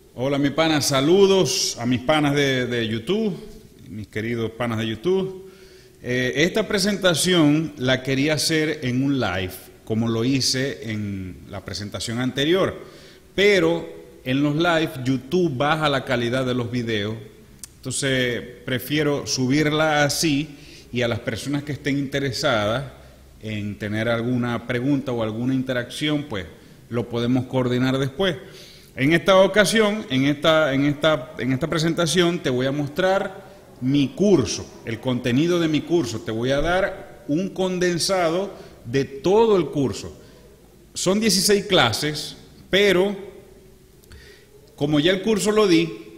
Hola mis panas, saludos a mis panas de YouTube, mis queridos panas de YouTube. Esta presentación la quería hacer en un live, como lo hice en la presentación anterior, pero en los live YouTube baja la calidad de los videos, entonces prefiero subirla así y a las personas que estén interesadas en tener alguna pregunta o alguna interacción, pues lo podemos coordinar después. En esta ocasión, en esta presentación, te voy a mostrar mi curso, el contenido de mi curso. Te voy a dar un condensado de todo el curso. Son 16 clases, pero como ya el curso lo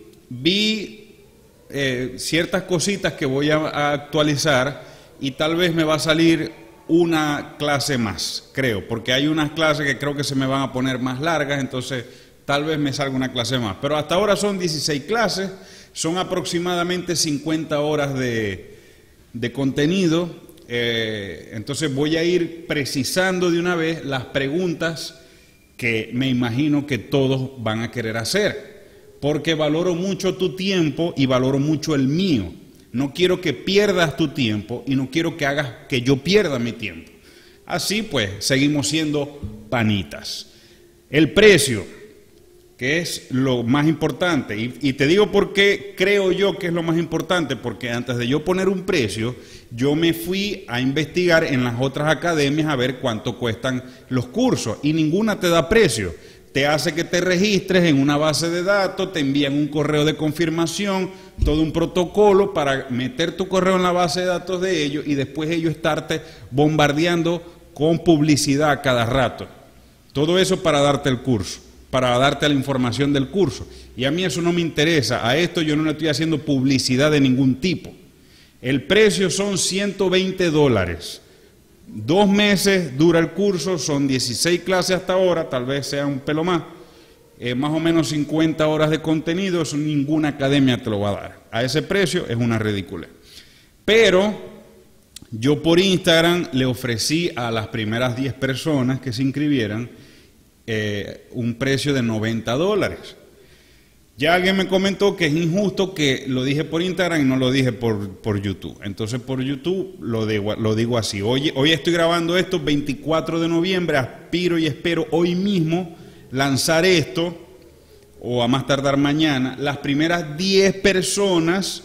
vi ciertas cositas que voy a actualizar y tal vez me va a salir una clase más, creo, porque hay unas clases que creo que se me van a poner más largas, entonces tal vez me salga una clase más, pero hasta ahora son 16 clases, son aproximadamente 50 horas de contenido, entonces voy a ir precisando de una vez las preguntas que me imagino que todos van a querer hacer, porque valoro mucho tu tiempo y valoro mucho el mío. No quiero que pierdas tu tiempo y no quiero que hagas que yo pierda mi tiempo. Así pues, seguimos siendo panitas. El precio, que es lo más importante, y te digo por qué creo yo que es lo más importante, porque antes de yo poner un precio, yo me fui a investigar en las otras academias a ver cuánto cuestan los cursos, y ninguna te da precio. Te hace que te registres en una base de datos, te envían un correo de confirmación, todo un protocolo para meter tu correo en la base de datos de ellos y después ellos estarte bombardeando con publicidad a cada rato. Todo eso para darte el curso, para darte la información del curso. Y a mí eso no me interesa, a esto yo no le estoy haciendo publicidad de ningún tipo. El precio son $120. 2 meses dura el curso, son 16 clases hasta ahora, tal vez sea un pelo más, más o menos 50 horas de contenido, eso ninguna academia te lo va a dar. A ese precio es una ridícula. Pero yo por Instagram le ofrecí a las primeras 10 personas que se inscribieran un precio de $90. Ya alguien me comentó que es injusto que lo dije por Instagram y no lo dije por YouTube. Entonces por YouTube lo digo así. Hoy estoy grabando esto 24 de noviembre, aspiro y espero hoy mismo lanzar esto, o a más tardar mañana. Las primeras 10 personas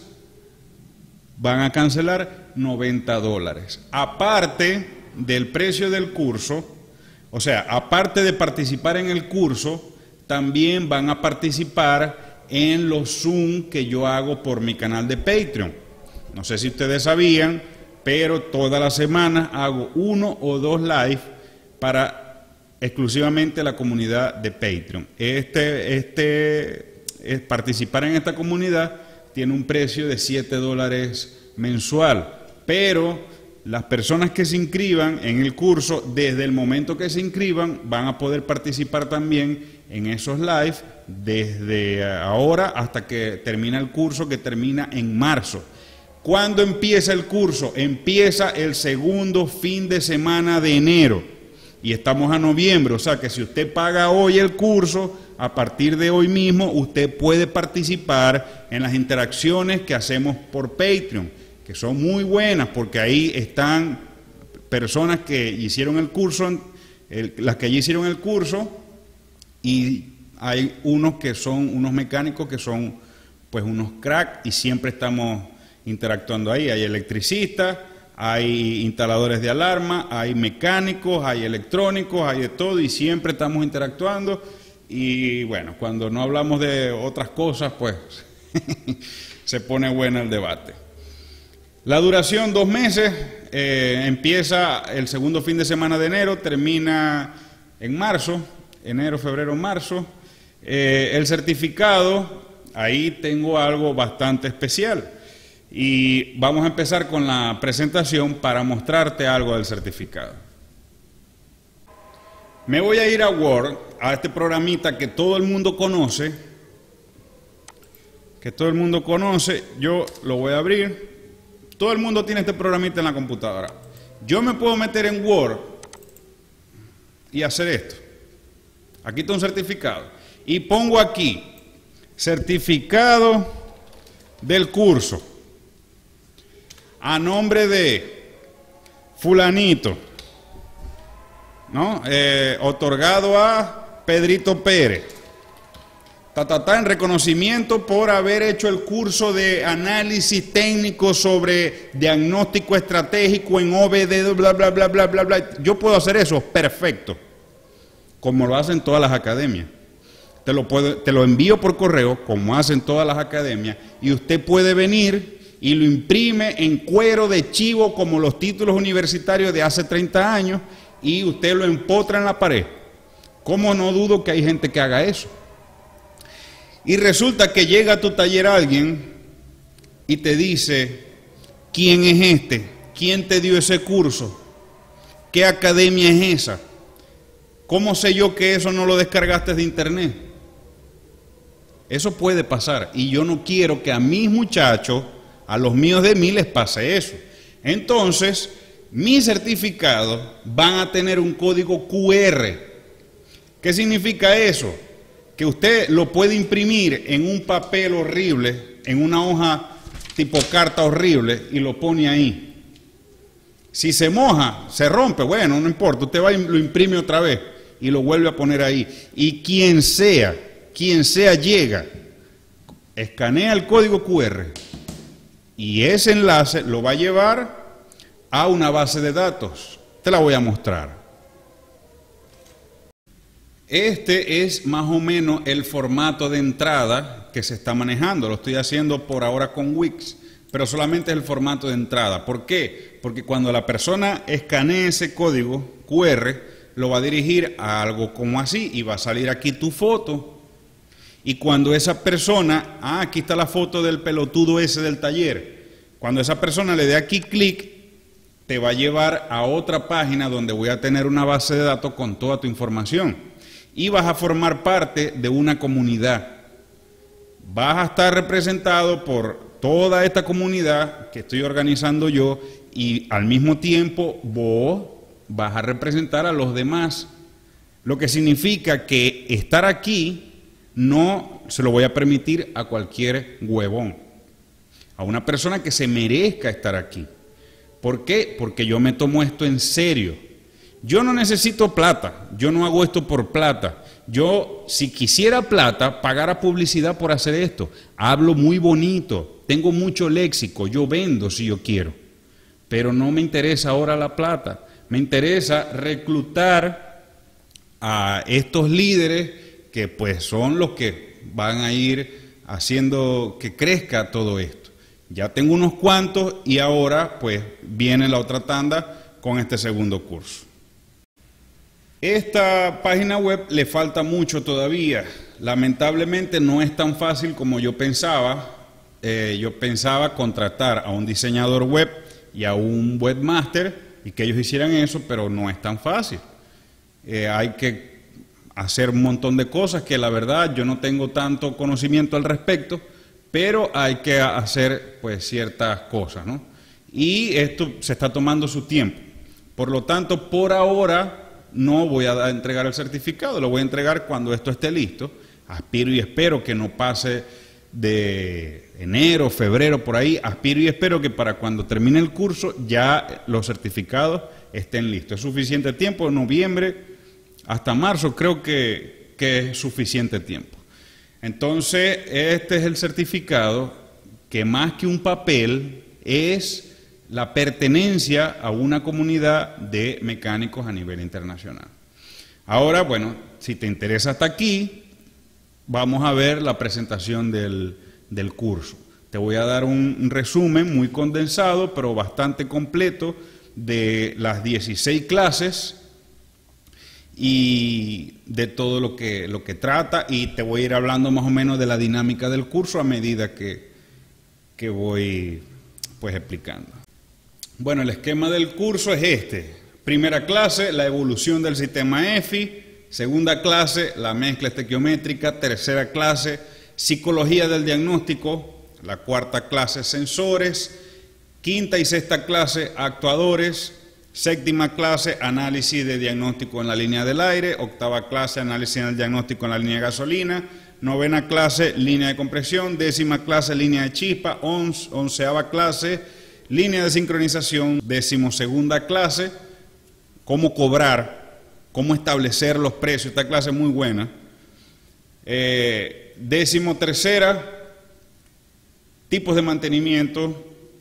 van a cancelar $90. Aparte del precio del curso, o sea, aparte de participar en el curso, también van a participar en los Zoom que yo hago por mi canal de Patreon. No sé si ustedes sabían, pero todas las semanas hago 1 o 2 live para exclusivamente la comunidad de Patreon. Participar en esta comunidad tiene un precio de $7 mensual, pero las personas que se inscriban en el curso, desde el momento que se inscriban, van a poder participar también en esos live desde ahora hasta que termina el curso, que termina en marzo. ¿Cuándo empieza el curso? Empieza el segundo fin de semana de enero y estamos a noviembre, o sea que si usted paga hoy el curso, a partir de hoy mismo usted puede participar en las interacciones que hacemos por Patreon, que son muy buenas porque ahí están personas que hicieron el curso, las que ya hicieron el curso, y hay unos que son unos mecánicos que son pues unos cracks y siempre estamos interactuando ahí. Hay electricistas, hay instaladores de alarma, hay mecánicos, hay electrónicos, hay de todo y siempre estamos interactuando. Y bueno, cuando no hablamos de otras cosas, pues se pone bueno el debate. La duración 2 meses, empieza el segundo fin de semana de enero, termina en marzo, enero, febrero, marzo. El certificado, ahí tengo algo bastante especial y vamos a empezar con la presentación para mostrarte algo del certificado. Me voy a ir a Word, a este programita que todo el mundo conoce, yo lo voy a abrir. Todo el mundo tiene este programita en la computadora. Yo me puedo meter en Word y hacer esto. Aquí está un certificado. Y pongo aquí certificado del curso a nombre de fulanito, ¿no? Otorgado a Pedrito Pérez, en reconocimiento por haber hecho el curso de análisis técnico sobre diagnóstico estratégico en OBD, bla, bla, bla, bla, bla, bla. Yo puedo hacer eso, perfecto, como lo hacen todas las academias. Te lo envío por correo, como hacen todas las academias, y usted puede venir y lo imprime en cuero de chivo, como los títulos universitarios de hace 30 años, y usted lo empotra en la pared. ¿Cómo no dudo que hay gente que haga eso? Y resulta que llega a tu taller alguien y te dice, ¿quién es este? ¿Quién te dio ese curso? ¿Qué academia es esa? ¿Cómo sé yo que eso no lo descargaste de internet? Eso puede pasar y yo no quiero que a mis muchachos, a los míos de mí les pase eso. Entonces, mis certificados van a tener un código QR. ¿Qué significa eso? Que usted lo puede imprimir en un papel horrible, en una hoja tipo carta horrible y lo pone ahí. Si se moja, se rompe, bueno, no importa, usted va y lo imprime otra vez y lo vuelve a poner ahí. Y quien sea llega, escanea el código QR y ese enlace lo va a llevar a una base de datos. Te la voy a mostrar. Este es más o menos el formato de entrada que se está manejando. Lo estoy haciendo por ahora con Wix, pero solamente es el formato de entrada. ¿Por qué? Porque cuando la persona escanee ese código QR, lo va a dirigir a algo como así y va a salir aquí tu foto. Y cuando esa persona, aquí está la foto del pelotudo ese del taller. Cuando esa persona le dé aquí clic, te va a llevar a otra página donde voy a tener una base de datos con toda tu información. Y vas a formar parte de una comunidad. Vas a estar representado por toda esta comunidad que estoy organizando yo y al mismo tiempo vos vas a representar a los demás. Lo que significa que estar aquí no se lo voy a permitir a cualquier huevón, a una persona que se merezca estar aquí. ¿Por qué? Porque yo me tomo esto en serio. Yo no necesito plata, yo no hago esto por plata. Yo, si quisiera plata, pagara publicidad por hacer esto. Hablo muy bonito, tengo mucho léxico, yo vendo si yo quiero. Pero no me interesa ahora la plata. Me interesa reclutar a estos líderes que pues son los que van a ir haciendo que crezca todo esto. Ya tengo unos cuantos y ahora pues viene la otra tanda con este segundo curso. Esta página web le falta mucho todavía. Lamentablemente no es tan fácil como yo pensaba. Yo pensaba contratar a un diseñador web y a un webmaster y que ellos hicieran eso, pero no es tan fácil. Hay que hacer un montón de cosas que la verdad yo no tengo tanto conocimiento al respecto, pero hay que hacer pues ciertas cosas, ¿no? Y esto se está tomando su tiempo. Por lo tanto, por ahora no voy a entregar el certificado, lo voy a entregar cuando esto esté listo. Aspiro y espero que no pase de enero, febrero, por ahí. Aspiro y espero que para cuando termine el curso ya los certificados estén listos. Es suficiente tiempo, noviembre hasta marzo creo que es suficiente tiempo. Entonces, este es el certificado que más que un papel es la pertenencia a una comunidad de mecánicos a nivel internacional. Ahora, bueno, si te interesa hasta aquí, vamos a ver la presentación del curso. Te voy a dar un resumen muy condensado, pero bastante completo, de las 16 clases y de todo lo que trata, y te voy a ir hablando más o menos de la dinámica del curso a medida que voy pues explicando. Bueno, el esquema del curso es este. Primera clase, la evolución del sistema EFI. Segunda clase, la mezcla estequiométrica. Tercera clase, psicología del diagnóstico. La cuarta clase, sensores. Quinta y sexta clase, actuadores. Séptima clase, análisis de diagnóstico en la línea del aire. Octava clase, análisis del diagnóstico en la línea de gasolina. novena clase, línea de compresión, décima clase, línea de chispa, onceava clase, línea de sincronización, decimosegunda clase, cómo cobrar, cómo establecer los precios, esta clase es muy buena. Decimotercera, tipos de mantenimiento,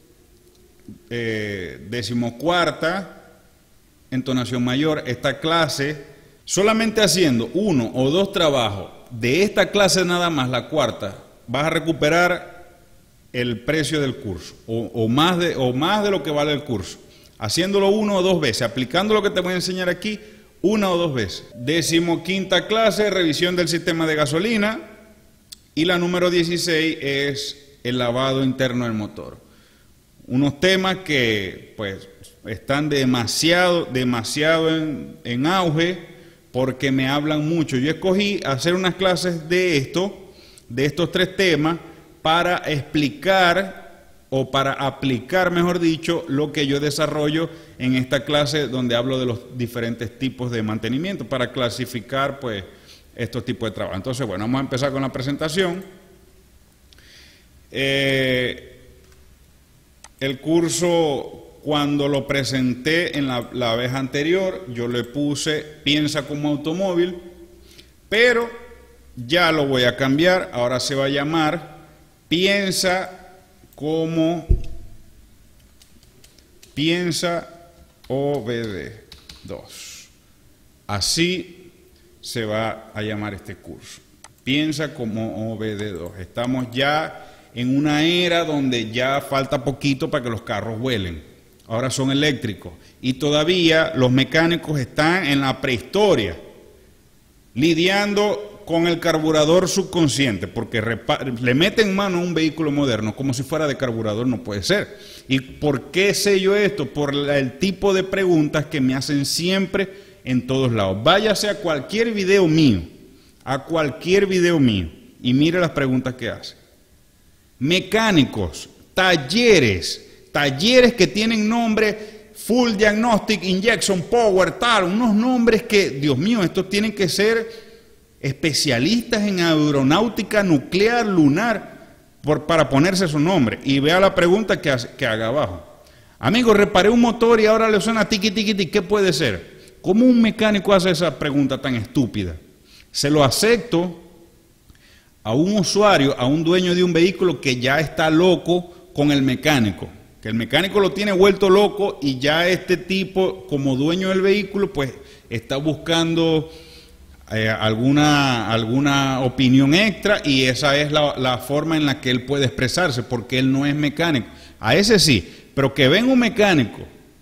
decimocuarta, entonación mayor. Esta clase, solamente haciendo 1 o 2 trabajos de esta clase nada más, la cuarta, vas a recuperar el precio del curso, o más de lo que vale el curso, haciéndolo 1 o 2 veces, aplicando lo que te voy a enseñar aquí, 1 o 2 veces. Decimoquinta clase, revisión del sistema de gasolina, y la número 16 es el lavado interno del motor. Unos temas que pues están demasiado en auge, porque me hablan mucho. Yo escogí hacer unas clases de estos 3 temas, para explicar o para aplicar, mejor dicho, lo que yo desarrollo en esta clase, donde hablo de los diferentes tipos de mantenimiento, para clasificar pues estos tipos de trabajo. Entonces, bueno, vamos a empezar con la presentación. El curso, cuando lo presenté en la vez anterior, yo le puse piensa como automóvil, pero ya lo voy a cambiar. Ahora se va a llamar piensa OBD2. Así se va a llamar este curso. Piensa como OBD2. Estamos ya en una era donde ya falta poquito para que los carros vuelen. Ahora son eléctricos. Y todavía los mecánicos están en la prehistoria, lidiando con el carburador subconsciente, porque le meten mano a un vehículo moderno como si fuera de carburador. No puede ser. ¿Y por qué sé yo esto? Por el tipo de preguntas que me hacen siempre en todos lados. Váyase a cualquier video mío, y mire las preguntas que hacen. Mecánicos, talleres que tienen nombre Full Diagnostic, Injection Power, tal, unos nombres que, Dios mío, estos tienen que ser especialistas en aeronáutica nuclear, lunar, para ponerse su nombre. Y vea la pregunta que haga abajo. Amigo, reparé un motor y ahora le suena tiqui, tiqui, tiqui. ¿Qué puede ser? ¿Cómo un mecánico hace esa pregunta tan estúpida? Se lo acepto a un usuario, a un dueño de un vehículo que ya está loco con el mecánico, que el mecánico lo tiene vuelto loco, y ya este tipo, como dueño del vehículo, pues está buscando alguna opinión extra, y esa es la forma en la que él puede expresarse, porque él no es mecánico. A ese sí, pero que venga un mecánico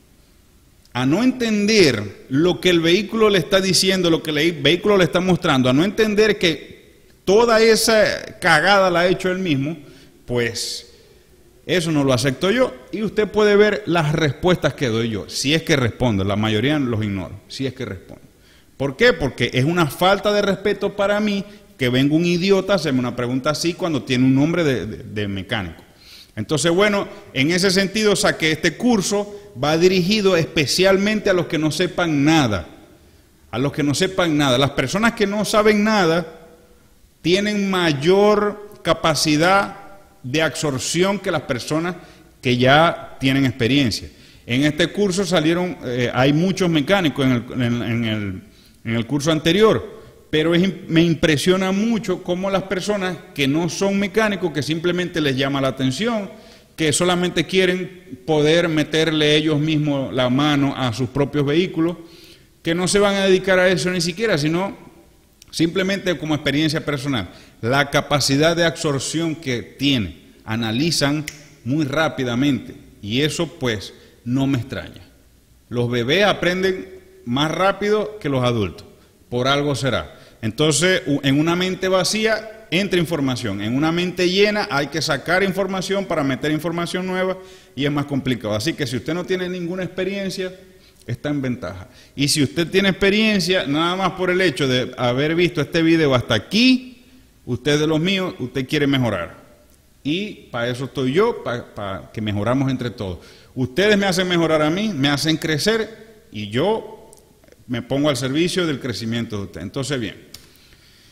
a no entender lo que el vehículo le está diciendo, lo que el vehículo le está mostrando, a no entender que toda esa cagada la ha hecho él mismo, pues eso no lo acepto yo. Y usted puede ver las respuestas que doy yo, si es que respondo. La mayoría los ignoro, si es que respondo. ¿Por qué? Porque es una falta de respeto para mí que venga un idiota a hacerme una pregunta así cuando tiene un nombre de mecánico. Entonces, bueno, en ese sentido saqué este curso. Va dirigido especialmente a los que no sepan nada. A los que no sepan nada. Las personas que no saben nada tienen mayor capacidad de absorción que las personas que ya tienen experiencia. En este curso salieron, hay muchos mecánicos en el curso anterior, pero me impresiona mucho cómo las personas que no son mecánicos, que simplemente les llama la atención, que solamente quieren poder meterle ellos mismos la mano a sus propios vehículos, que no se van a dedicar a eso ni siquiera, sino simplemente como experiencia personal, la capacidad de absorción que tiene, analizan muy rápidamente, y eso pues no me extraña. Los bebés aprenden más rápido que los adultos, por algo será. Entonces, en una mente vacía entra información, en una mente llena hay que sacar información para meter información nueva, y es más complicado. Así que si usted no tiene ninguna experiencia, está en ventaja. Y si usted tiene experiencia, nada más por el hecho de haber visto este video hasta aquí, usted de los míos, usted quiere mejorar. Y para eso estoy yo, para que mejoramos entre todos. Ustedes me hacen mejorar a mí, me hacen crecer, y yo me pongo al servicio del crecimiento de usted. Entonces, bien,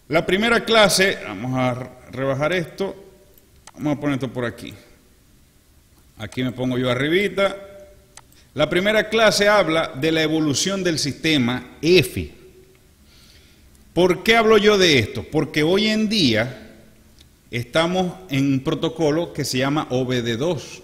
La primera clase, vamos a rebajar esto, vamos a poner esto por aquí. Aquí me pongo yo arribita. La primera clase habla de la evolución del sistema EFI. ¿Por qué hablo yo de esto? Porque hoy en día estamos en un protocolo que se llama OBD2.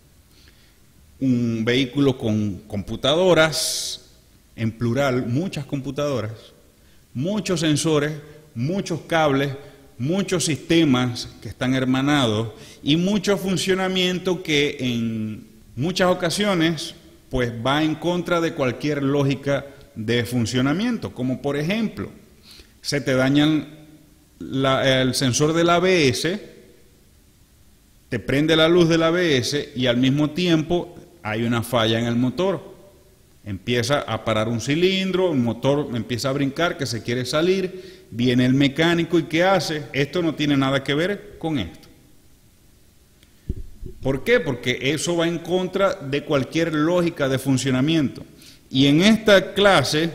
Un vehículo con computadoras, en plural, muchas computadoras, muchos sensores, muchos cables, muchos sistemas que están hermanados y mucho funcionamiento que en muchas ocasiones pues va en contra de cualquier lógica de funcionamiento, como por ejemplo, se te daña el sensor del ABS, te prende la luz del ABS y al mismo tiempo hay una falla en el motor. Empieza a parar un cilindro, el motor empieza a brincar, que se quiere salir, viene el mecánico y ¿qué hace? Esto no tiene nada que ver con esto. ¿Por qué? Porque eso va en contra de cualquier lógica de funcionamiento. Y en esta clase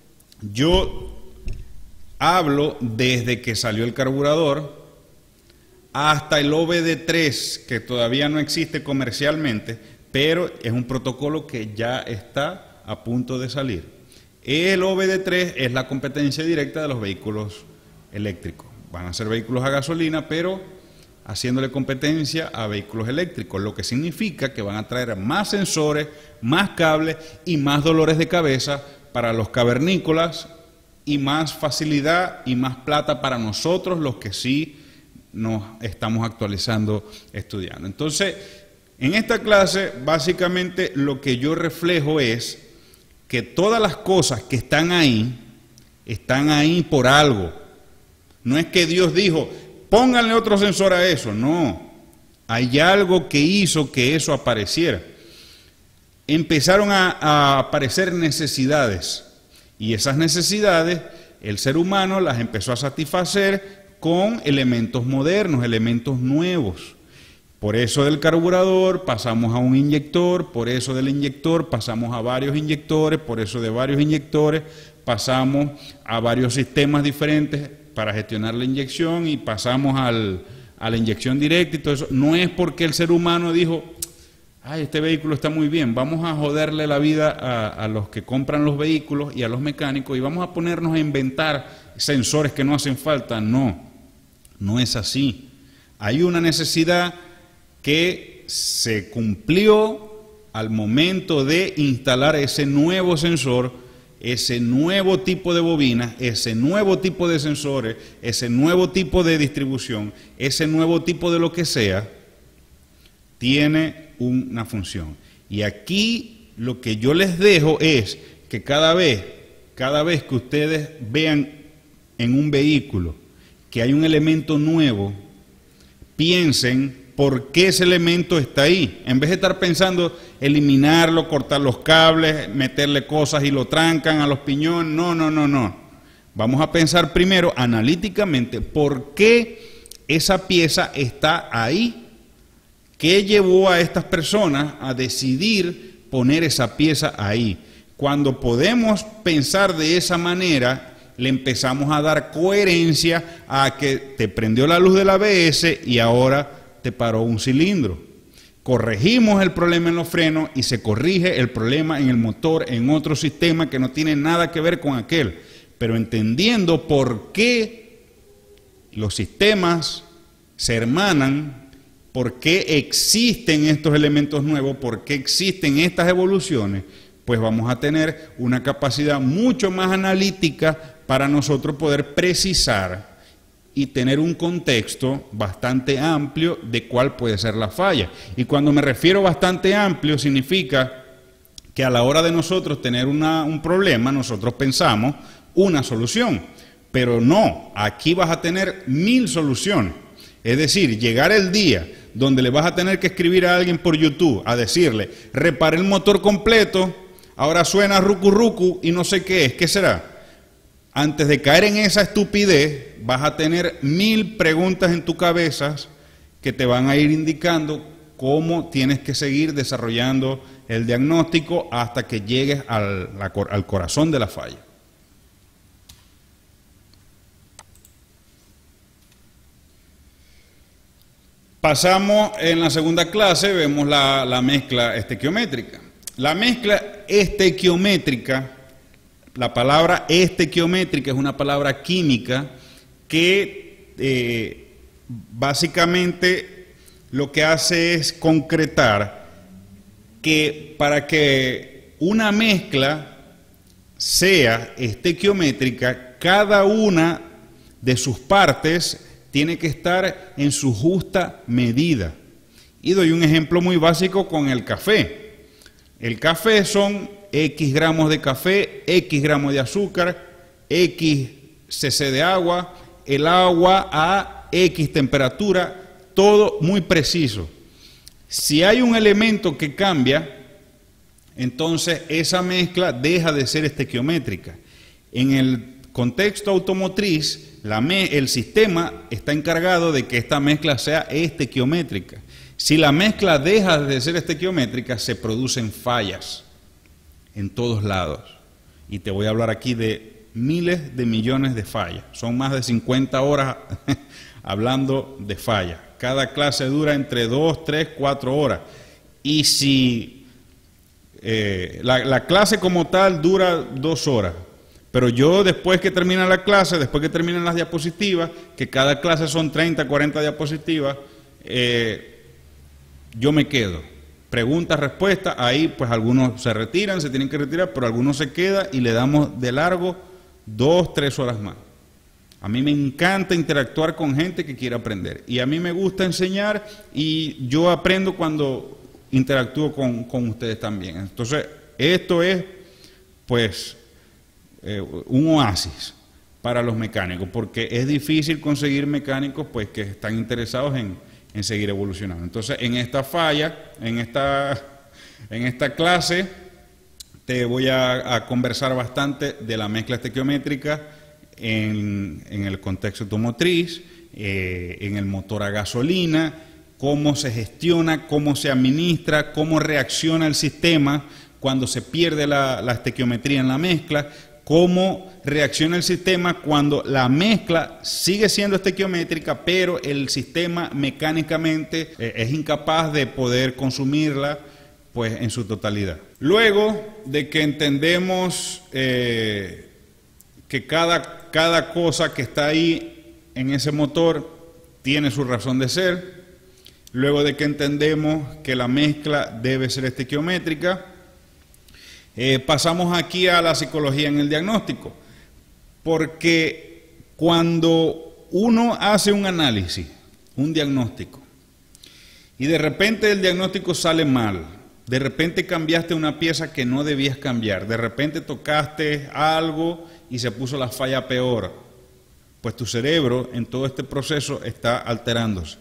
yo hablo desde que salió el carburador hasta el OBD3, que todavía no existe comercialmente, pero es un protocolo que ya está a punto de salir. El OBD3 es la competencia directa de los vehículos eléctricos. Van a ser vehículos a gasolina, pero haciéndole competencia a vehículos eléctricos, lo que significa que van a traer más sensores, más cables y más dolores de cabeza para los cavernícolas y más facilidad y más plata para nosotros los que sí nos estamos actualizando, estudiando. Entonces, en esta clase, básicamente lo que yo reflejo es que todas las cosas que están ahí por algo. No es que Dios dijo, pónganle otro sensor a eso, no. Hay algo que hizo que eso apareciera. Empezaron a aparecer necesidades y esas necesidades el ser humano las empezó a satisfacer con elementos modernos, elementos nuevos. Por eso del carburador pasamos a un inyector, por eso del inyector pasamos a varios inyectores, por eso de varios inyectores pasamos a varios sistemas diferentes para gestionar la inyección y pasamos a la inyección directa y todo eso. No es porque el ser humano dijo, ay, este vehículo está muy bien, vamos a joderle la vida a los que compran los vehículos y a los mecánicos y vamos a ponernos a inventar sensores que no hacen falta. No, no es así. Hay una necesidad que se cumplió al momento de instalar ese nuevo sensor, ese nuevo tipo de bobina, ese nuevo tipo de sensores, ese nuevo tipo de distribución, ese nuevo tipo de lo que sea, tiene una función. Y aquí lo que yo les dejo es que cada vez que ustedes vean en un vehículo que hay un elemento nuevo, piensen ¿por qué ese elemento está ahí? En vez de estar pensando eliminarlo, cortar los cables, meterle cosas y lo trancan a los piñones. No. Vamos a pensar primero analíticamente por qué esa pieza está ahí. ¿Qué llevó a estas personas a decidir poner esa pieza ahí? Cuando podemos pensar de esa manera, le empezamos a dar coherencia a que te prendió la luz del ABS y ahora te paró un cilindro. Corregimos el problema en los frenos y se corrige el problema en el motor, en otro sistema que no tiene nada que ver con aquel. Pero entendiendo por qué los sistemas se hermanan, por qué existen estos elementos nuevos, por qué existen estas evoluciones, pues vamos a tener una capacidad mucho más analítica para nosotros poder precisar y tener un contexto bastante amplio de cuál puede ser la falla. Y cuando me refiero bastante amplio, significa que a la hora de nosotros tener un problema, nosotros pensamos una solución, pero no, aquí vas a tener 1000 soluciones. Es decir, llegar el día donde le vas a tener que escribir a alguien por YouTube a decirle, repare el motor completo, ahora suena rucu rucu y no sé qué es, ¿qué será? Antes de caer en esa estupidez, vas a tener 1000 preguntas en tu cabeza que te van a ir indicando cómo tienes que seguir desarrollando el diagnóstico hasta que llegues al corazón de la falla. Pasamos en la segunda clase, vemos la mezcla estequiométrica. La mezcla estequiométrica, la palabra estequiométrica es una palabra química que básicamente lo que hace es concretar que para que una mezcla sea estequiométrica, cada una de sus partes tiene que estar en su justa medida. Y doy un ejemplo muy básico con el café. El café son X gramos de café, X gramos de azúcar, X cc de agua, el agua a X temperatura, todo muy preciso. Si hay un elemento que cambia, entonces esa mezcla deja de ser estequiométrica. En el contexto automotriz, el sistema está encargado de que esta mezcla sea estequiométrica. Si la mezcla deja de ser estequiométrica, se producen fallas en todos lados. Y te voy a hablar aquí de miles de millones de fallas. Son más de 50 horas hablando de fallas. Cada clase dura entre 2, 3, 4 horas. Y si la clase como tal dura 2 horas, pero yo después que termina la clase, después que terminan las diapositivas, que cada clase son 30, 40 diapositivas, yo me quedo. Preguntas, respuestas, ahí pues algunos se retiran, se tienen que retirar, pero algunos se quedan y le damos de largo 2, 3 horas más. A mí me encanta interactuar con gente que quiere aprender y a mí me gusta enseñar y yo aprendo cuando interactúo con ustedes también. Entonces, esto es pues un oasis para los mecánicos, porque es difícil conseguir mecánicos pues que están interesados en seguir evolucionando. Entonces, en esta clase te voy a conversar bastante de la mezcla estequiométrica en el contexto automotriz, en el motor a gasolina, cómo se gestiona, cómo se administra, cómo reacciona el sistema cuando se pierde la estequiometría en la mezcla, cómo reacciona el sistema cuando la mezcla sigue siendo estequiométrica, pero el sistema mecánicamente es incapaz de poder consumirla pues en su totalidad. Luego de que entendemos que cada cosa que está ahí en ese motor tiene su razón de ser, luego de que entendemos que la mezcla debe ser estequiométrica, pasamos aquí a la psicología en el diagnóstico, porque cuando uno hace un análisis, un diagnóstico, y de repente el diagnóstico sale mal, de repente cambiaste una pieza que no debías cambiar, de repente tocaste algo y se puso la falla peor, pues tu cerebro en todo este proceso está alterándose.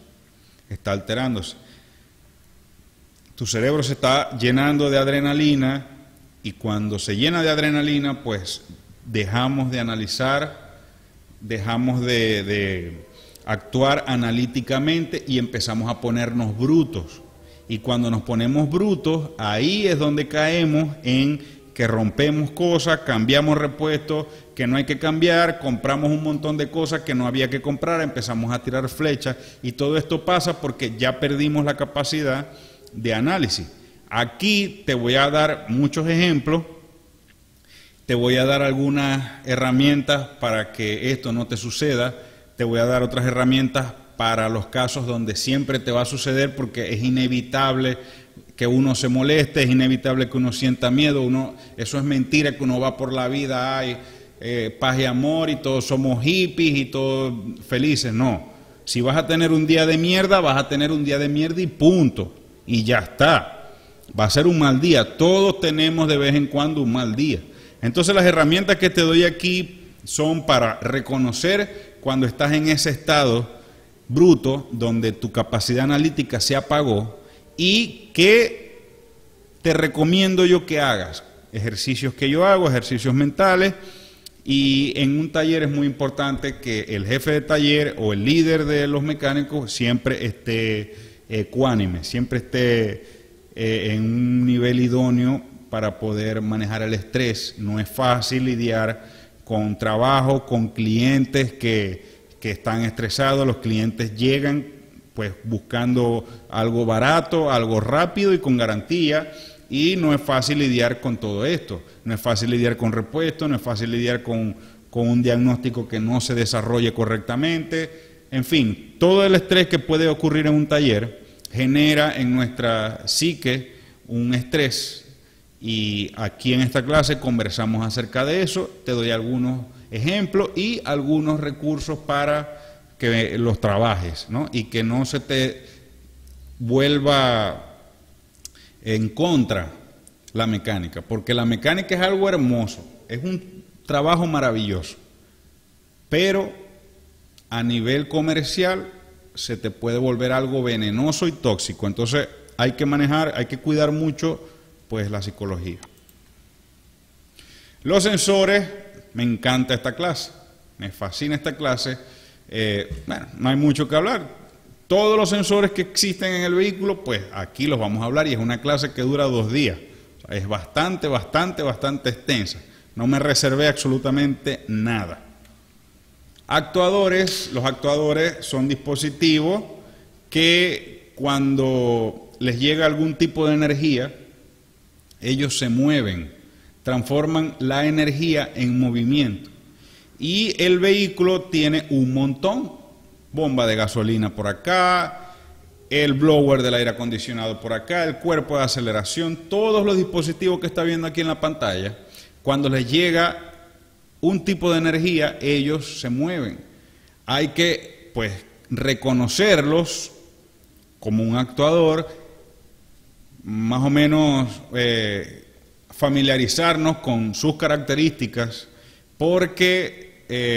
Tu cerebro se está llenando de adrenalina y cuando se llena de adrenalina, pues dejamos de analizar, dejamos de actuar analíticamente y empezamos a ponernos brutos. Y cuando nos ponemos brutos, ahí es donde caemos en que rompemos cosas, cambiamos repuestos que no hay que cambiar, compramos un montón de cosas que no había que comprar, empezamos a tirar flechas y todo esto pasa porque ya perdimos la capacidad de análisis. Aquí te voy a dar muchos ejemplos, te voy a dar algunas herramientas para que esto no te suceda, te voy a dar otras herramientas para los casos donde siempre te va a suceder porque es inevitable que uno se moleste, es inevitable que uno sienta miedo, eso es mentira que uno va por la vida, hay paz y amor y todos somos hippies y todos felices, no. Si vas a tener un día de mierda, vas a tener un día de mierda y punto, y ya está. Va a ser un mal día, todos tenemos de vez en cuando un mal día. Entonces las herramientas que te doy aquí son para reconocer cuando estás en ese estado bruto, donde tu capacidad analítica se apagó, y que te recomiendo yo que hagas. Ejercicios que yo hago, ejercicios mentales, y en un taller es muy importante que el jefe de taller o el líder de los mecánicos siempre esté ecuánime, siempre esté en un nivel idóneo para poder manejar el estrés. No es fácil lidiar con trabajo, con clientes que están estresados, los clientes llegan pues buscando algo barato, algo rápido y con garantía, y no es fácil lidiar con todo esto, no es fácil lidiar con repuestos, no es fácil lidiar con un diagnóstico que no se desarrolle correctamente, en fin, todo el estrés que puede ocurrir en un taller genera en nuestra psique un estrés, y aquí en esta clase conversamos acerca de eso, te doy algunos ejemplos y algunos recursos para que los trabajes, ¿no? Y que no se te vuelva en contra la mecánica, porque la mecánica es algo hermoso, es un trabajo maravilloso, pero a nivel comercial se te puede volver algo venenoso y tóxico. Entonces hay que manejar, hay que cuidar mucho pues la psicología. Los sensores, me encanta esta clase, me fascina esta clase. Bueno, no hay mucho que hablar. Todos los sensores que existen en el vehículo, pues aquí los vamos a hablar, y es una clase que dura 2 días. O sea, es bastante extensa. No me reservé absolutamente nada. Actuadores, los actuadores son dispositivos que cuando les llega algún tipo de energía, ellos se mueven, transforman la energía en movimiento. Y el vehículo tiene un montón, bomba de gasolina por acá, el blower del aire acondicionado por acá, el cuerpo de aceleración, todos los dispositivos que está viendo aquí en la pantalla, cuando les llega un tipo de energía, ellos se mueven. Hay que, pues, reconocerlos como un actuador, más o menos familiarizarnos con sus características, porque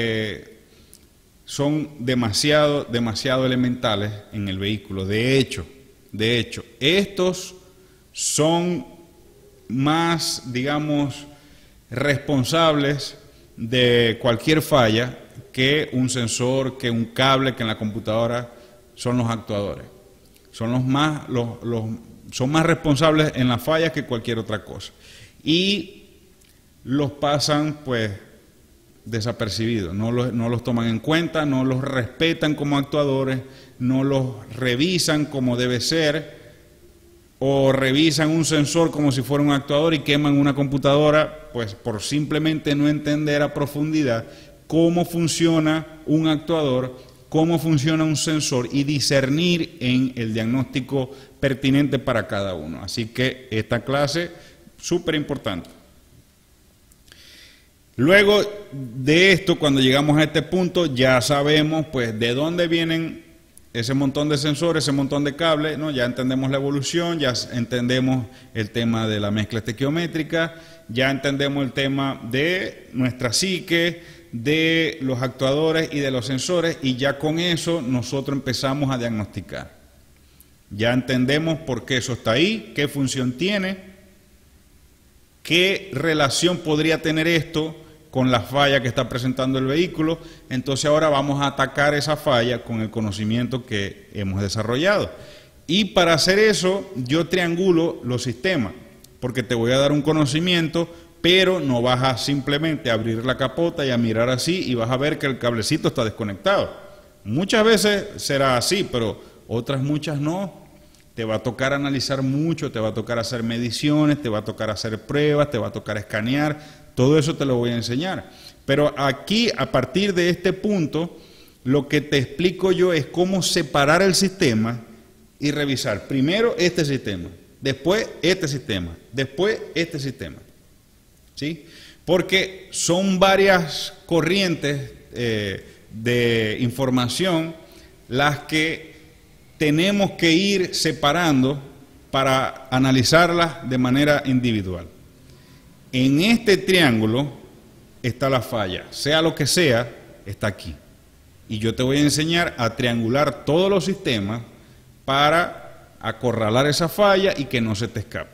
son demasiado elementales en el vehículo. De hecho, estos son más, digamos, responsables de cualquier falla que un sensor, que un cable, que en la computadora. Son los actuadores. Son son más responsables en las fallas que cualquier otra cosa. Y los pasan, pues, desapercibidos, no los toman en cuenta, no los respetan como actuadores, no los revisan como debe ser, o revisan un sensor como si fuera un actuador y queman una computadora, pues por simplemente no entender a profundidad cómo funciona un actuador, cómo funciona un sensor, y discernir en el diagnóstico pertinente para cada uno. Así que esta clase, súper importante. Luego de esto, cuando llegamos a este punto, ya sabemos pues de dónde vienen ese montón de sensores, ese montón de cables, ¿no? Ya entendemos la evolución, ya entendemos el tema de la mezcla estequiométrica, ya entendemos el tema de nuestra psique, de los actuadores y de los sensores, y ya con eso nosotros empezamos a diagnosticar. Ya entendemos por qué eso está ahí, qué función tiene, qué relación podría tener esto con la falla que está presentando el vehículo. Entonces ahora vamos a atacar esa falla con el conocimiento que hemos desarrollado. Y para hacer eso yo triangulo los sistemas, porque te voy a dar un conocimiento, pero no vas a simplemente abrir la capota y a mirar así y vas a ver que el cablecito está desconectado. Muchas veces será así, pero otras muchas no. Te va a tocar analizar mucho, te va a tocar hacer mediciones, te va a tocar hacer pruebas, te va a tocar escanear. Todo eso te lo voy a enseñar. Pero aquí, a partir de este punto, lo que te explico yo es cómo separar el sistema y revisar primero este sistema, después este sistema, después este sistema. ¿Sí? Porque son varias corrientes de información las que tenemos que ir separando para analizarlas de manera individual. En este triángulo está la falla, sea lo que sea, está aquí. Y yo te voy a enseñar a triangular todos los sistemas para acorralar esa falla y que no se te escape.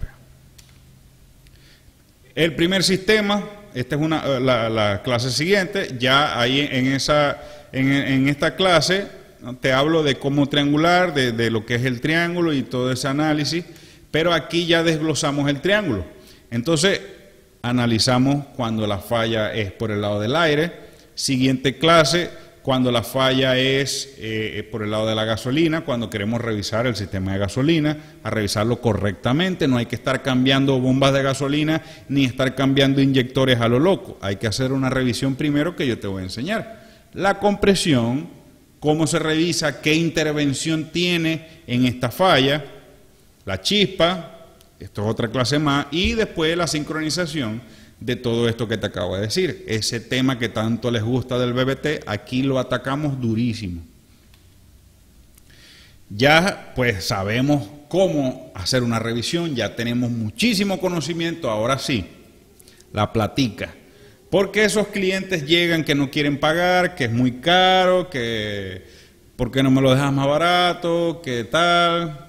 El primer sistema, esta es la clase siguiente, ya ahí en esta clase te hablo de cómo triangular, de lo que es el triángulo y todo ese análisis, pero aquí ya desglosamos el triángulo. Entonces, analizamos cuando la falla es por el lado del aire. Siguiente clase, cuando la falla es por el lado de la gasolina, cuando queremos revisar el sistema de gasolina, a revisarlo correctamente. No hay que estar cambiando bombas de gasolina ni estar cambiando inyectores a lo loco. Hay que hacer una revisión primero que yo te voy a enseñar. La compresión, cómo se revisa, qué intervención tiene en esta falla, la chispa, esto es otra clase más, y después la sincronización de todo esto que te acabo de decir. Ese tema que tanto les gusta del BBT, aquí lo atacamos durísimo. Ya pues sabemos cómo hacer una revisión, ya tenemos muchísimo conocimiento, ahora sí, la platica. Porque esos clientes llegan que no quieren pagar, que es muy caro, que ¿por qué no me lo dejas más barato? ¿Qué tal?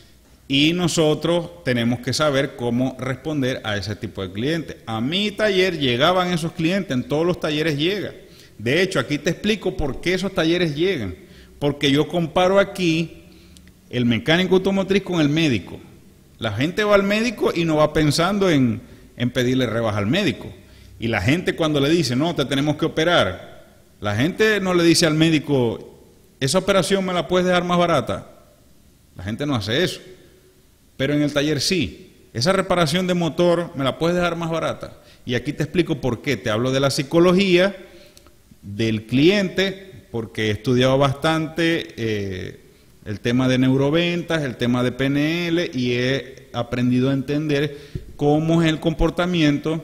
Y nosotros tenemos que saber cómo responder a ese tipo de clientes. A mi taller llegaban esos clientes, en todos los talleres llega. De hecho, aquí te explico por qué esos talleres llegan. Porque yo comparo aquí el mecánico automotriz con el médico. La gente va al médico y no va pensando en pedirle rebaja al médico. Y la gente cuando le dice, no, te tenemos que operar, la gente no le dice al médico, esa operación me la puedes dejar más barata. La gente no hace eso. Pero en el taller sí, esa reparación de motor me la puedes dejar más barata. Y aquí te explico por qué. Te hablo de la psicología del cliente, porque he estudiado bastante el tema de neuroventas, el tema de PNL, y he aprendido a entender cómo es el comportamiento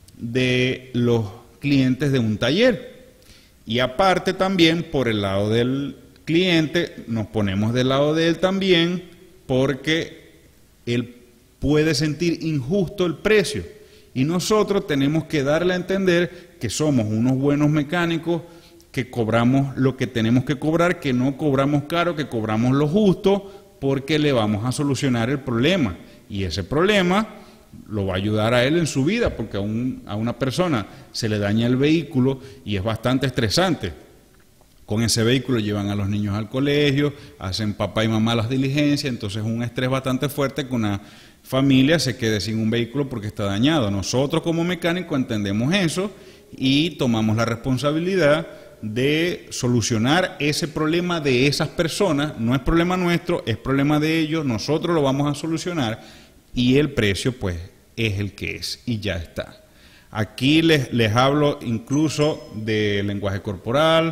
de los clientes de un taller. Y aparte también, por el lado del cliente, nos ponemos del lado de él también, porque él puede sentir injusto el precio y nosotros tenemos que darle a entender que somos unos buenos mecánicos, que cobramos lo que tenemos que cobrar, que no cobramos caro, que cobramos lo justo, porque le vamos a solucionar el problema. Y ese problema lo va a ayudar a él en su vida, porque a una persona se le daña el vehículo y es bastante estresante. Con ese vehículo llevan a los niños al colegio, hacen papá y mamá las diligencias, entonces es un estrés bastante fuerte que una familia se quede sin un vehículo porque está dañado. Nosotros como mecánicos entendemos eso y tomamos la responsabilidad de solucionar ese problema de esas personas. No es problema nuestro, es problema de ellos, nosotros lo vamos a solucionar y el precio pues es el que es y ya está. Aquí les hablo incluso de lenguaje corporal,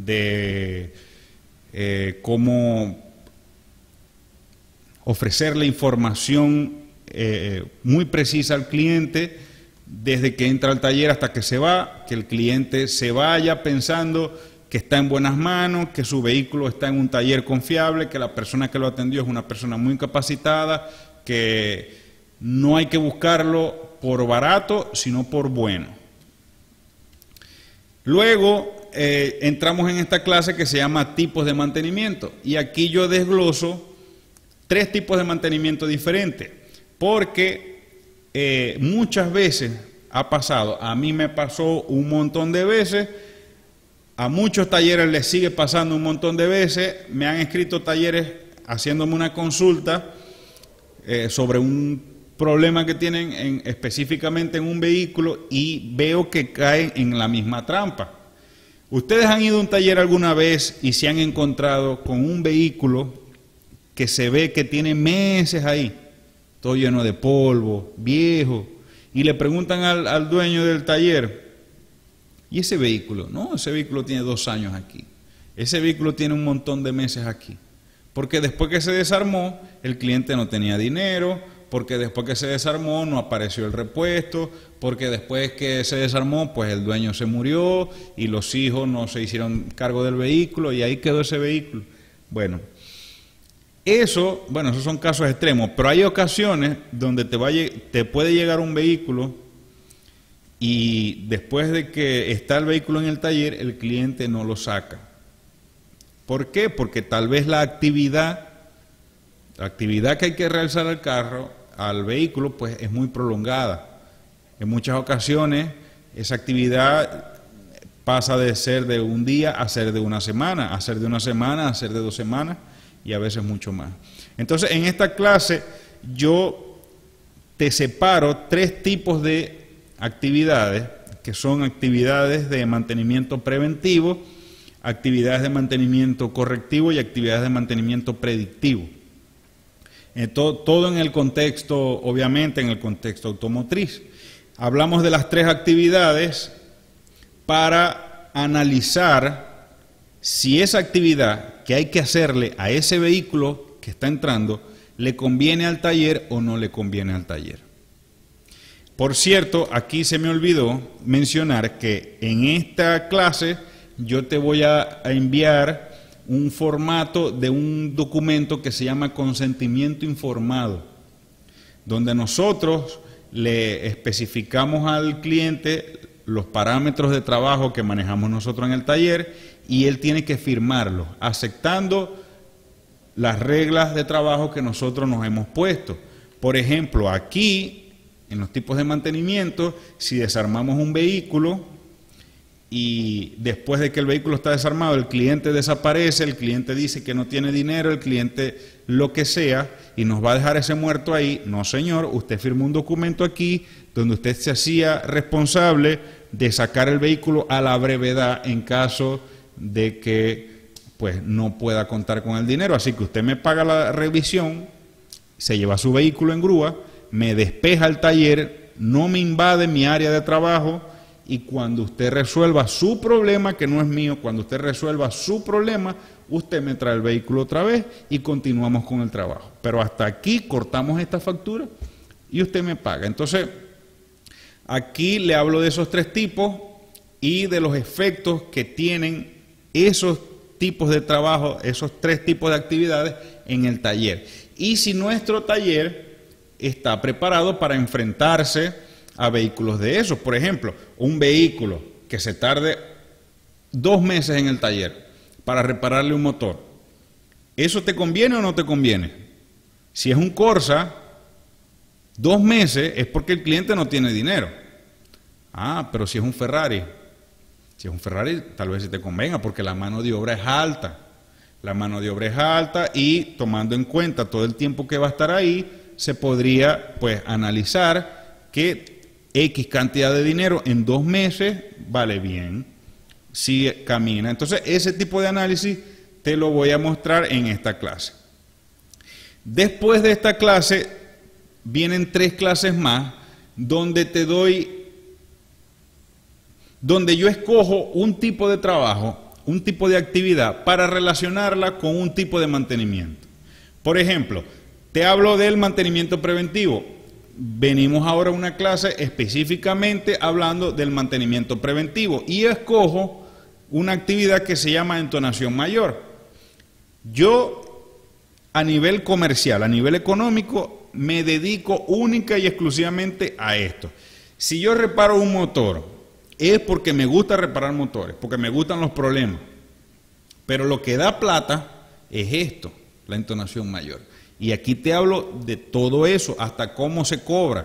de cómo ofrecerle información muy precisa al cliente desde que entra al taller hasta que se va, que el cliente se vaya pensando que está en buenas manos, que su vehículo está en un taller confiable, que la persona que lo atendió es una persona muy capacitada, que no hay que buscarlo por barato, sino por bueno. Luego entramos en esta clase que se llama tipos de mantenimiento y aquí yo desgloso 3 tipos de mantenimiento diferentes porque muchas veces ha pasado, a mí me pasó un montón de veces, a muchos talleres les sigue pasando un montón de veces, me han escrito talleres haciéndome una consulta sobre un problema que tienen específicamente en un vehículo y veo que caen en la misma trampa. ¿Ustedes han ido a un taller alguna vez y se han encontrado con un vehículo que se ve que tiene meses ahí, todo lleno de polvo, viejo, y le preguntan al dueño del taller, ¿y ese vehículo? No, ese vehículo tiene 2 años aquí, ese vehículo tiene un montón de meses aquí, porque después que se desarmó, el cliente no tenía dinero, porque después que se desarmó no apareció el repuesto, porque después que se desarmó pues el dueño se murió y los hijos no se hicieron cargo del vehículo y ahí quedó ese vehículo. Bueno, esos son casos extremos, pero hay ocasiones donde te puede llegar un vehículo y después de que está el vehículo en el taller, el cliente no lo saca. ¿Por qué? Porque tal vez la actividad que hay que realizar al carro, al vehículo, pues es muy prolongada. En muchas ocasiones esa actividad pasa de ser de un día a ser de una semana, a ser de una semana, a ser de 2 semanas y a veces mucho más. Entonces en esta clase yo te separo 3 tipos de actividades que son actividades de mantenimiento preventivo, actividades de mantenimiento correctivo y actividades de mantenimiento predictivo. Todo en el contexto, obviamente, en el contexto automotriz. Hablamos de las 3 actividades para analizar si esa actividad que hay que hacerle a ese vehículo que está entrando le conviene al taller o no le conviene al taller. Por cierto, aquí se me olvidó mencionar que en esta clase yo te voy a enviar un formato de un documento que se llama consentimiento informado, donde nosotros le especificamos al cliente los parámetros de trabajo que manejamos nosotros en el taller y él tiene que firmarlo, aceptando las reglas de trabajo que nosotros nos hemos puesto. Por ejemplo, aquí, en los tipos de mantenimiento, si desarmamos un vehículo y después de que el vehículo está desarmado, el cliente desaparece, el cliente dice que no tiene dinero, el cliente lo que sea, y nos va a dejar ese muerto ahí. No, señor, usted firmó un documento aquí donde usted se hacía responsable de sacar el vehículo a la brevedad en caso de que pues no pueda contar con el dinero. Así que usted me paga la revisión, se lleva su vehículo en grúa, me despeja el taller, no me invade mi área de trabajo, y cuando usted resuelva su problema, que no es mío, cuando usted resuelva su problema, usted me trae el vehículo otra vez y continuamos con el trabajo. Pero hasta aquí cortamos esta factura y usted me paga. Entonces, aquí le hablo de esos 3 tipos y de los efectos que tienen esos tipos de trabajo, esos 3 tipos de actividades en el taller. Y si nuestro taller está preparado para enfrentarse a vehículos de esos. Por ejemplo, un vehículo que se tarde 2 meses en el taller para repararle un motor. ¿Eso te conviene o no te conviene? Si es un Corsa, 2 meses es porque el cliente no tiene dinero. Ah, pero si es un Ferrari, tal vez sí te convenga porque la mano de obra es alta. La mano de obra es alta y tomando en cuenta todo el tiempo que va a estar ahí, se podría pues analizar que X cantidad de dinero en 2 meses vale bien, si camina. Entonces, ese tipo de análisis te lo voy a mostrar en esta clase. Después de esta clase, vienen 3 clases más, donde yo escojo un tipo de trabajo, un tipo de actividad, para relacionarla con un tipo de mantenimiento. Por ejemplo, te hablo del mantenimiento preventivo. Venimos ahora a una clase específicamente hablando del mantenimiento preventivo y escojo una actividad que se llama entonación mayor. Yo, a nivel comercial, a nivel económico, me dedico única y exclusivamente a esto. Si yo reparo un motor, es porque me gusta reparar motores, porque me gustan los problemas. Pero lo que da plata es esto, la entonación mayor. Y aquí te hablo de todo eso, hasta cómo se cobra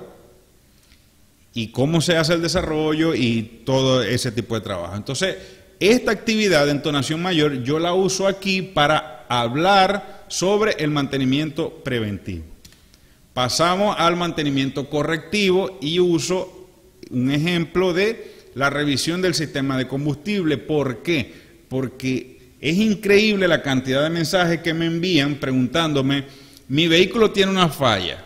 y cómo se hace el desarrollo y todo ese tipo de trabajo. Entonces, esta actividad de entonación mayor yo la uso aquí para hablar sobre el mantenimiento preventivo. Pasamos al mantenimiento correctivo y uso un ejemplo de la revisión del sistema de combustible. ¿Por qué? Porque es increíble la cantidad de mensajes que me envían preguntándome: mi vehículo tiene una falla,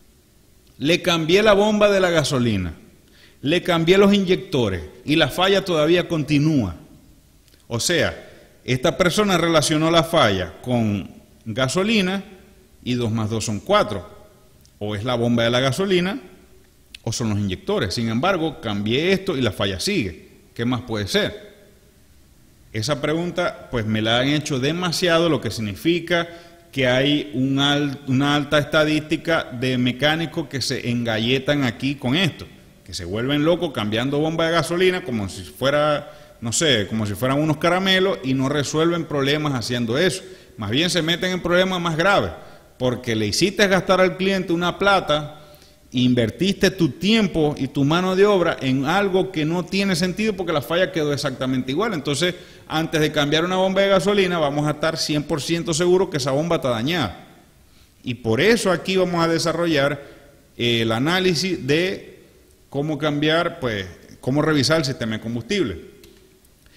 le cambié la bomba de la gasolina, le cambié los inyectores y la falla todavía continúa. O sea, esta persona relacionó la falla con gasolina y 2 más 2 son 4. O es la bomba de la gasolina o son los inyectores. Sin embargo, cambié esto y la falla sigue. ¿Qué más puede ser? Esa pregunta pues me la han hecho demasiado, lo que significa que hay una alta estadística de mecánicos que se engalletan aquí con esto, que se vuelven locos cambiando bomba de gasolina como si fuera, no sé, como si fueran unos caramelos y no resuelven problemas haciendo eso. Más bien se meten en problemas más graves, porque le hiciste gastar al cliente una plata, invertiste tu tiempo y tu mano de obra en algo que no tiene sentido porque la falla quedó exactamente igual. Entonces, antes de cambiar una bomba de gasolina, vamos a estar 100% seguros que esa bomba está dañada. Y por eso aquí vamos a desarrollar el análisis de cómo cambiar, pues, cómo revisar el sistema de combustible.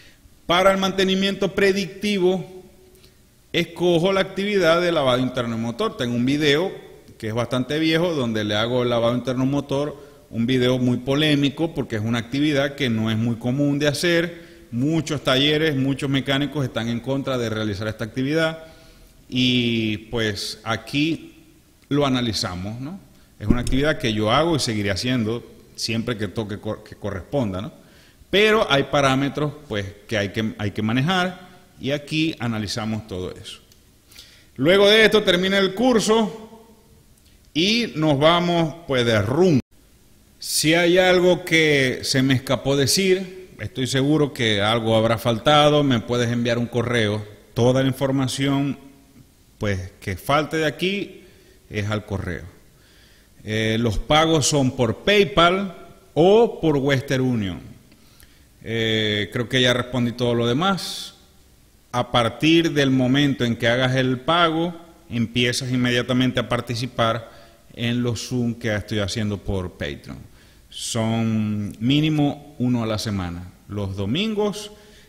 Para el mantenimiento predictivo, escojo la actividad de lavado interno de motor. Tengo un video que es bastante viejo donde le hago el lavado interno de motor, un video muy polémico porque es una actividad que no es muy común de hacer. Muchos talleres, muchos mecánicos están en contra de realizar esta actividad y pues aquí lo analizamos, ¿no? Es una actividad que yo hago y seguiré haciendo siempre que toque que corresponda, ¿no? Pero hay parámetros pues que hay que manejar y aquí analizamos todo eso. Luego de esto termina el curso y nos vamos pues de rumbo. Si hay algo que se me escapó decir, estoy seguro que algo habrá faltado, me puedes enviar un correo. Toda la información pues que falte de aquí es al correo. Los pagos son por PayPal o por Western Union. Creo que ya respondí todo lo demás. A partir del momento en que hagas el pago, empiezas inmediatamente a participar en los Zoom que estoy haciendo por Patreon. Son mínimo 1 a la semana, los domingos.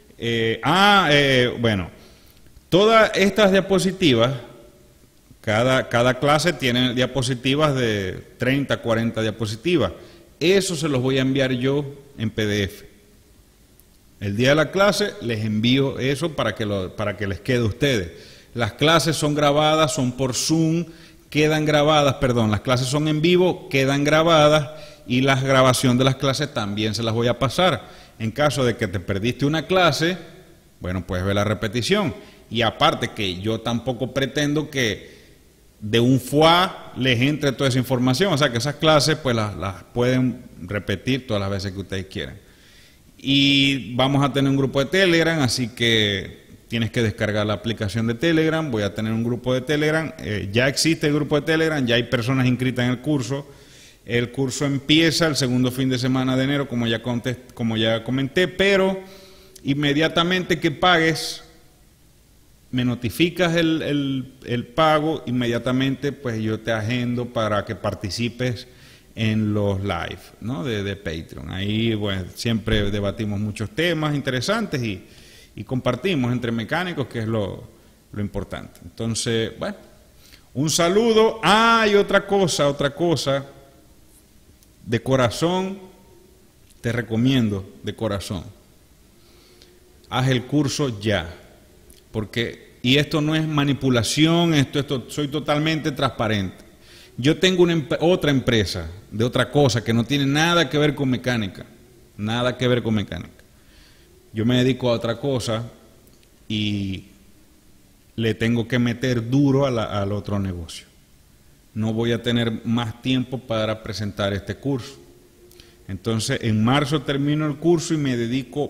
Bueno, todas estas diapositivas, cada clase tiene diapositivas de 30, 40 diapositivas. Eso se los voy a enviar yo en PDF. El día de la clase les envío eso para que les quede a ustedes. Las clases son grabadas, son por Zoom, quedan grabadas, perdón, las clases son en vivo, quedan grabadas y la grabación de las clases también se las voy a pasar. En caso de que te perdiste una clase, bueno, puedes ver la repetición. Y aparte que yo tampoco pretendo que de un FUA les entre toda esa información, o sea que esas clases pues las pueden repetir todas las veces que ustedes quieran. Y vamos a tener un grupo de Telegram, así que tienes que descargar la aplicación de Telegram. Voy a tener un grupo de Telegram, ya existe el grupo de Telegram, ya hay personas inscritas en el curso. El curso empieza el segundo fin de semana de enero, como ya comenté, pero inmediatamente que pagues, me notificas el pago, inmediatamente pues yo te agendo para que participes en los live, ¿no? de Patreon. Ahí bueno, siempre debatimos muchos temas interesantes y compartimos entre mecánicos, que es lo importante. Entonces, bueno, un saludo. Y otra cosa, de corazón, te recomiendo, de corazón, haz el curso ya, y esto no es manipulación, esto soy totalmente transparente. Yo tengo otra empresa de otra cosa que no tiene nada que ver con mecánica, nada que ver con mecánica. Yo me dedico a otra cosa y le tengo que meter duro al otro negocio. No voy a tener más tiempo para presentar este curso. Entonces, en marzo termino el curso y me dedico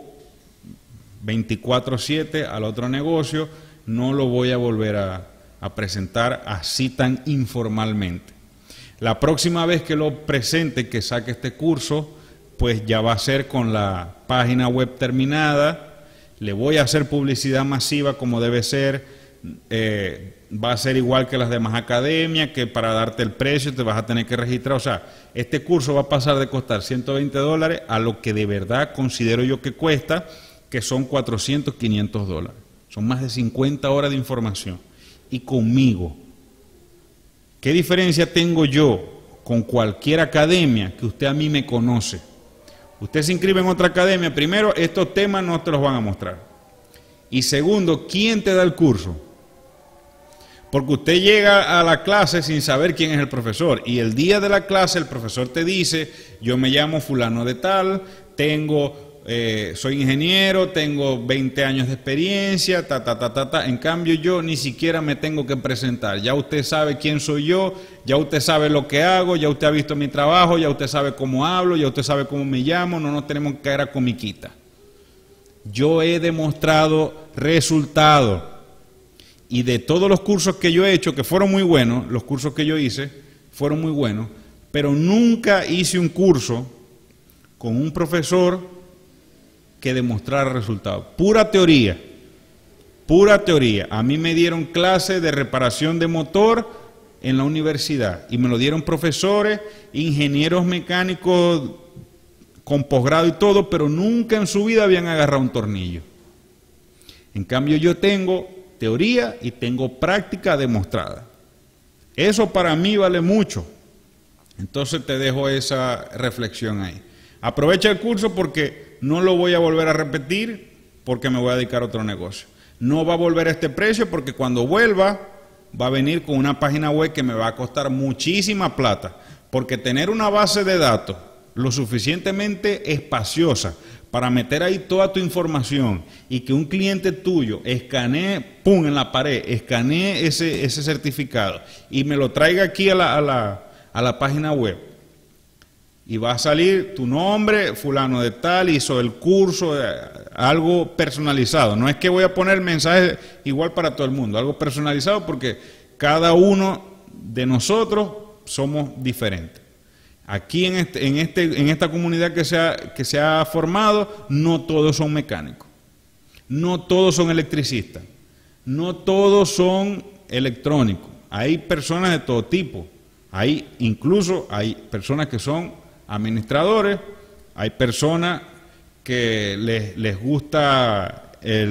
24/7 al otro negocio. No lo voy a volver a presentar así tan informalmente. La próxima vez que lo presente, que saque este curso, pues ya va a ser con la página web terminada. Le voy a hacer publicidad masiva como debe ser. Va a ser igual que las demás academias, que para darte el precio te vas a tener que registrar. O sea, este curso va a pasar de costar $120 a lo que de verdad considero yo que cuesta, que son $400, $500. Son más de 50 horas de información. Y conmigo. ¿Qué diferencia tengo yo con cualquier academia que usted a mí me conoce? Usted se inscribe en otra academia, primero, estos temas no te los van a mostrar. Y segundo, ¿quién te da el curso? Porque usted llega a la clase sin saber quién es el profesor. Y el día de la clase el profesor te dice, yo me llamo fulano de tal, soy ingeniero, tengo 20 años de experiencia, En cambio yo ni siquiera me tengo que presentar. Ya usted sabe quién soy yo, ya usted sabe lo que hago, ya usted ha visto mi trabajo, ya usted sabe cómo hablo, ya usted sabe cómo me llamo, no nos tenemos que caer a comiquita. Yo he demostrado resultados. Y de todos los cursos que yo he hecho, que fueron muy buenos, los cursos que yo hice fueron muy buenos, pero nunca hice un curso con un profesor que demostrara resultados. Pura teoría. A mí me dieron clases de reparación de motor en la universidad y me lo dieron profesores, ingenieros mecánicos con posgrado y todo, pero nunca en su vida habían agarrado un tornillo. En cambio, yo tengo teoría y tengo práctica demostrada. Eso para mí vale mucho. Entonces te dejo esa reflexión ahí. Aprovecha el curso porque no lo voy a volver a repetir porque me voy a dedicar a otro negocio. No va a volver a este precio porque cuando vuelva va a venir con una página web que me va a costar muchísima plata. Porque tener una base de datos lo suficientemente espaciosa para meter ahí toda tu información y que un cliente tuyo escanee, pum, en la pared, escanee ese certificado y me lo traiga aquí a la página web. Y va a salir tu nombre, fulano de tal, hizo el curso, algo personalizado. No es que voy a poner mensajes igual para todo el mundo, algo personalizado porque cada uno de nosotros somos diferentes. Aquí en esta comunidad que se ha formado, no todos son mecánicos, no todos son electricistas, no todos son electrónicos. Hay personas de todo tipo. Incluso hay personas que son administradores, hay personas que les gusta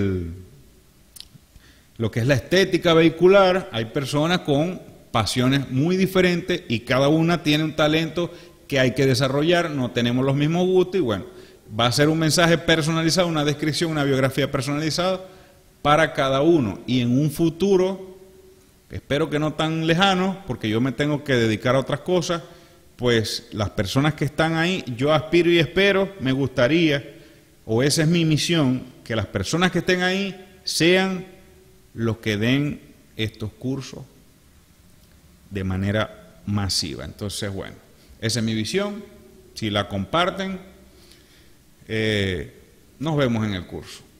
lo que es la estética vehicular, hay personas con pasiones muy diferentes y cada una tiene un talento que hay que desarrollar, no tenemos los mismos gustos y bueno, va a ser un mensaje personalizado, una descripción, una biografía personalizada para cada uno y en un futuro, espero que no tan lejano, porque yo me tengo que dedicar a otras cosas, pues las personas que están ahí, yo aspiro y espero, me gustaría, o esa es mi misión, que las personas que estén ahí sean los que den estos cursos de manera masiva. Entonces, bueno, esa es mi visión. Si la comparten, nos vemos en el curso.